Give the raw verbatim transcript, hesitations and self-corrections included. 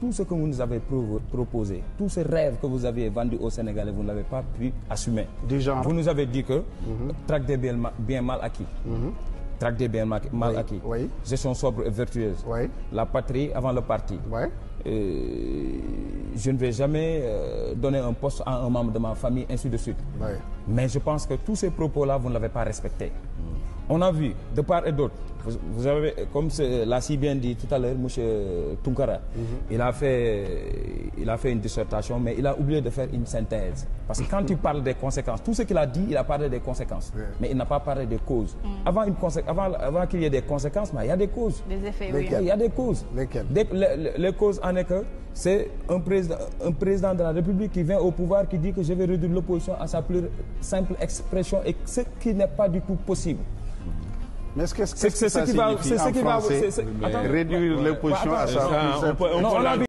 tout ce que vous nous avez pro proposé, tout ce rêve que vous aviez vendu aux Sénégalais, vous ne l'avez pas pu assumer. Du genre. Vous nous avez dit que mm-hmm. traque des biens, bien mal acquis. Mm-hmm. Traque des biens mal oui, acquis. Oui. Gestion sobre et vertueuse. Oui. La patrie avant le parti. Oui. Euh, je ne vais jamais euh, donner un poste à un membre de ma famille, ainsi de suite. Oui. Mais je pense que tous ces propos-là, vous ne l'avez pas respecté. Mm. On a vu, de part et d'autre, vous, vous avez, comme l'a si bien dit tout à l'heure, M. Tunkara, mm-hmm. il, a fait, il a fait une dissertation, mais il a oublié de faire une synthèse. Parce que quand il parle des conséquences, tout ce qu'il a dit, il a parlé des conséquences. Oui. Mais il n'a pas parlé des causes. Mm. Avant, une avant, avant qu'il y ait des conséquences, mais il y a des causes. Des effets, oui. Il y a des causes. Des, les, les causes en est que c'est un président, un président de la République qui vient au pouvoir, qui dit que je vais réduire l'opposition à sa plus simple expression, et ce qui n'est pas du tout possible. Mais est-ce que, est-ce que ça signifie en français réduire l'opposition à sa plus simple expression?